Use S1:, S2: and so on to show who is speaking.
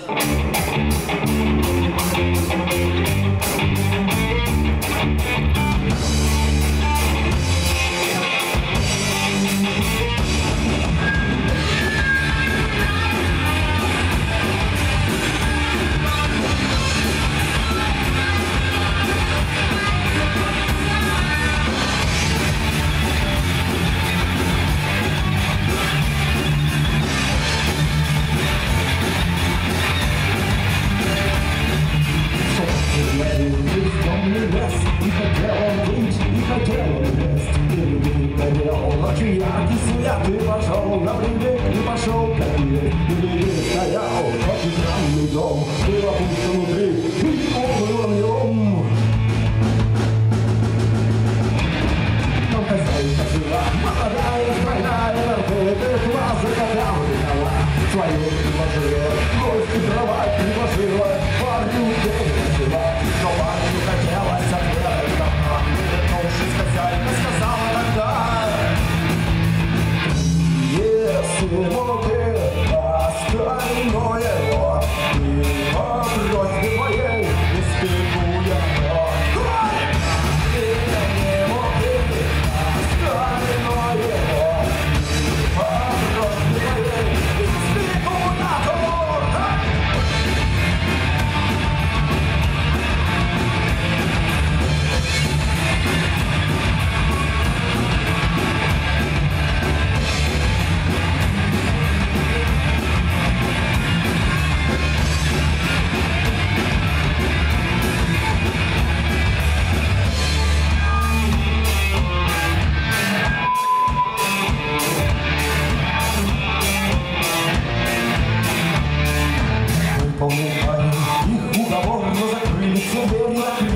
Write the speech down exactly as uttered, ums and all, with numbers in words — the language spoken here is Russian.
S1: Ты пошел на привет, ты пошел как есть. Ты стоял, очень странный дом. Было пусто внутри, и уплыл в нем. Там хозяйка жила, молодая, стройная, ты глаз закатал, дала. Свою предложила, гости кровать предложила, парню денег жила. Но парню хотелось ответа, вернувшись, хозяйка сказала тогда: если остальное его, и по просьбе моей испеку я то. Не мог ты остальное его, и по просьбе моей испеку я то. Помню, их уговор, но закрыли все двери.